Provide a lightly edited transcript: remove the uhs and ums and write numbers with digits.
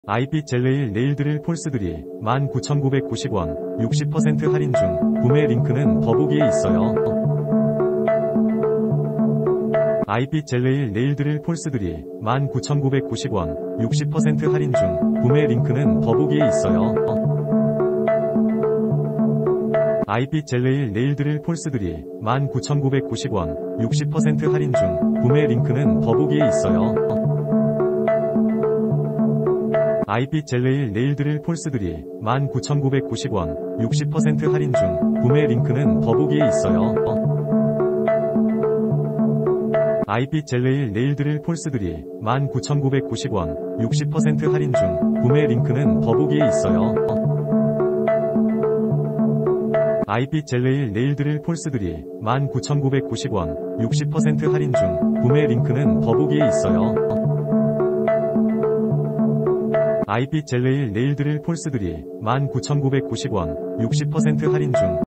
아이빛 젤네일 네일 드릴 폴스들이 19,990원, 60% 할인 중. 구매 링크는 더보기에 있어요. 아이빛 젤네일 네일 드릴 폴스들이 19,990원, 60% 할인 중. 구매 링크는 더보기에 있어요. 아이빛 젤네일 네일 드릴 폴스들이 19,990원, 60% 할인 중. 구매 링크는 더보기에 있어요. 아이빛 젤네일 네일 드릴 폴스들이 19,990원, 60% 할인 중. 구매 링크는 더보기에 있어요. 아이빛 젤네일 네일 드릴 폴스들이 19,990원, 60% 할인 중. 구매 링크는 더보기에 있어요. 아이빛 젤네일 네일 드릴 폴스들이 19,990원, 60% 할인 중. 구매 링크는 더보기에 있어요. 아이빛 젤네일 네일 드릴 폴스들이 19,990원, 60% 할인 중.